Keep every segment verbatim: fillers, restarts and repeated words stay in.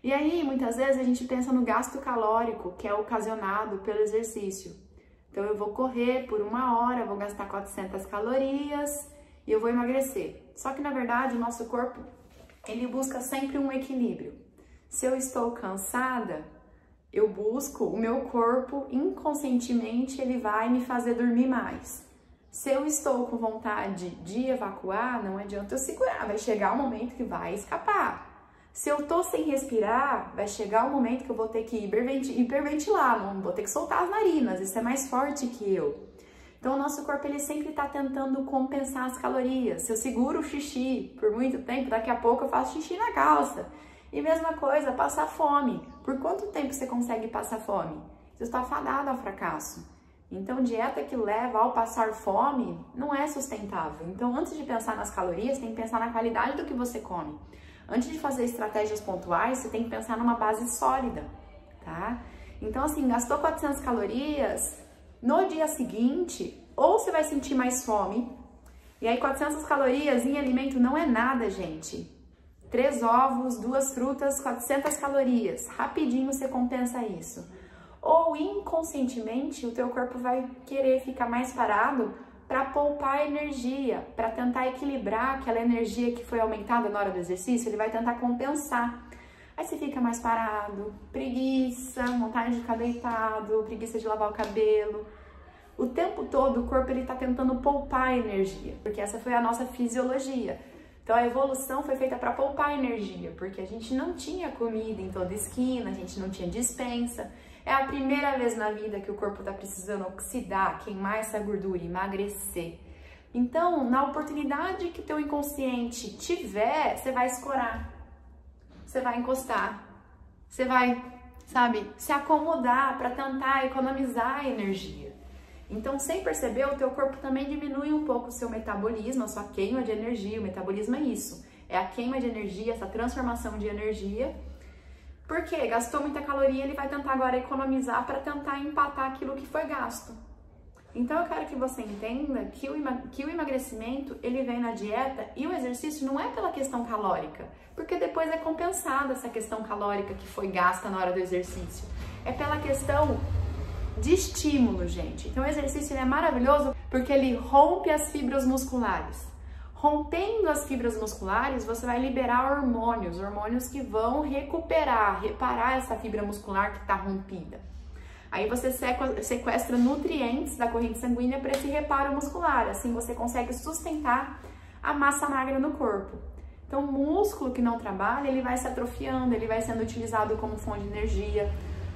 E aí, muitas vezes, a gente pensa no gasto calórico, que é ocasionado pelo exercício. Então, eu vou correr por uma hora, vou gastar quatrocentas calorias e eu vou emagrecer. Só que, na verdade, o nosso corpo, ele busca sempre um equilíbrio. Se eu estou cansada, eu busco, o meu corpo, inconscientemente, ele vai me fazer dormir mais. Se eu estou com vontade de evacuar, não adianta eu segurar, vai chegar o momento que vai escapar. Se eu tô sem respirar, vai chegar o momento que eu vou ter que hiperventilar, não vou ter que soltar as narinas, isso é mais forte que eu. Então o nosso corpo ele sempre está tentando compensar as calorias. Se eu seguro o xixi por muito tempo, daqui a pouco eu faço xixi na calça. E mesma coisa, passar fome. Por quanto tempo você consegue passar fome? Você está fadado ao fracasso. Então dieta que leva ao passar fome não é sustentável. Então antes de pensar nas calorias, tem que pensar na qualidade do que você come. Antes de fazer estratégias pontuais, você tem que pensar numa base sólida, tá? Então, assim, gastou quatrocentas calorias, no dia seguinte, ou você vai sentir mais fome, e aí quatrocentas calorias em alimento não é nada, gente. Três ovos, duas frutas, quatrocentas calorias, rapidinho você compensa isso. Ou inconscientemente, o teu corpo vai querer ficar mais parado para poupar energia, para tentar equilibrar aquela energia que foi aumentada na hora do exercício, ele vai tentar compensar. Aí você fica mais parado, preguiça, vontade de ficar deitado, preguiça de lavar o cabelo. O tempo todo o corpo ele está tentando poupar energia, porque essa foi a nossa fisiologia. Então a evolução foi feita para poupar energia, porque a gente não tinha comida em toda esquina, a gente não tinha despensa. É a primeira vez na vida que o corpo está precisando oxidar, queimar essa gordura, emagrecer. Então, na oportunidade que o teu inconsciente tiver, você vai escorar, você vai encostar, você vai, sabe, se acomodar para tentar economizar energia. Então, sem perceber, o teu corpo também diminui um pouco o seu metabolismo, a sua queima de energia. O metabolismo é isso, é a queima de energia, essa transformação de energia. Porque gastou muita caloria, ele vai tentar agora economizar para tentar empatar aquilo que foi gasto. Então eu quero que você entenda que o, que o emagrecimento, ele vem na dieta e o exercício não é pela questão calórica, porque depois é compensada essa questão calórica que foi gasta na hora do exercício. É pela questão de estímulo, gente. Então o exercício ele é maravilhoso porque ele rompe as fibras musculares. Rompendo as fibras musculares, você vai liberar hormônios, hormônios que vão recuperar, reparar essa fibra muscular que está rompida. Aí você sequestra nutrientes da corrente sanguínea para esse reparo muscular, assim você consegue sustentar a massa magra no corpo. Então o músculo que não trabalha, ele vai se atrofiando, ele vai sendo utilizado como fonte de energia.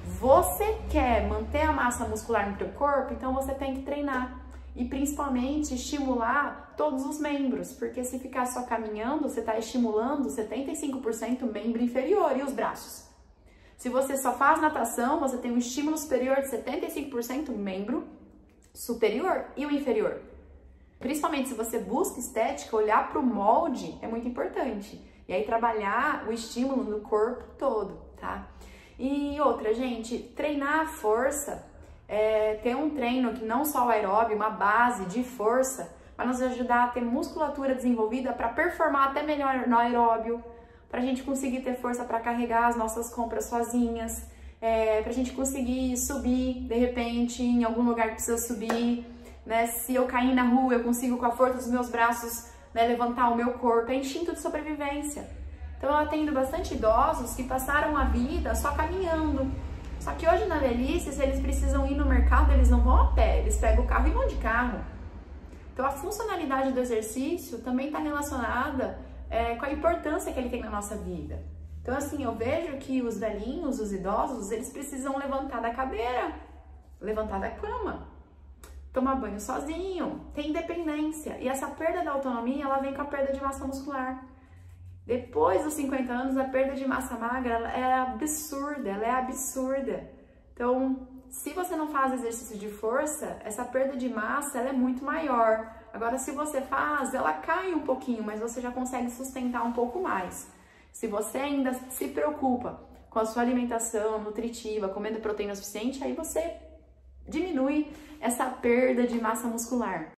Você quer manter a massa muscular no teu corpo, então você tem que treinar. E principalmente estimular todos os membros, porque se ficar só caminhando, você está estimulando setenta e cinco por cento membro inferior e os braços. Se você só faz natação, você tem um estímulo superior de setenta e cinco por cento membro superior e o inferior. Principalmente se você busca estética, olhar para o molde é muito importante. E aí trabalhar o estímulo no corpo todo, tá? E outra, gente, treinar a força. É, ter um treino que não só o aeróbio, uma base de força, vai nos ajudar a ter musculatura desenvolvida para performar até melhor no aeróbio, para a gente conseguir ter força para carregar as nossas compras sozinhas, é, para a gente conseguir subir, de repente, em algum lugar que precisa subir, né? Se eu cair na rua, eu consigo com a força dos meus braços, né, levantar o meu corpo, é instinto de sobrevivência. Então eu atendo bastante idosos que passaram a vida só caminhando. Só que hoje na velhice, se eles precisam ir no mercado, eles não vão a pé, eles pegam o carro e vão de carro. Então a funcionalidade do exercício também está relacionada é, com a importância que ele tem na nossa vida. Então assim, eu vejo que os velhinhos, os idosos, eles precisam levantar da cadeira, levantar da cama, tomar banho sozinho, ter independência. E essa perda da autonomia, ela vem com a perda de massa muscular. Depois dos cinquenta anos, a perda de massa magra ela é absurda, ela é absurda. Então, se você não faz exercício de força, essa perda de massa ela é muito maior. Agora, se você faz, ela cai um pouquinho, mas você já consegue sustentar um pouco mais. Se você ainda se preocupa com a sua alimentação nutritiva, comendo proteína suficiente, aí você diminui essa perda de massa muscular.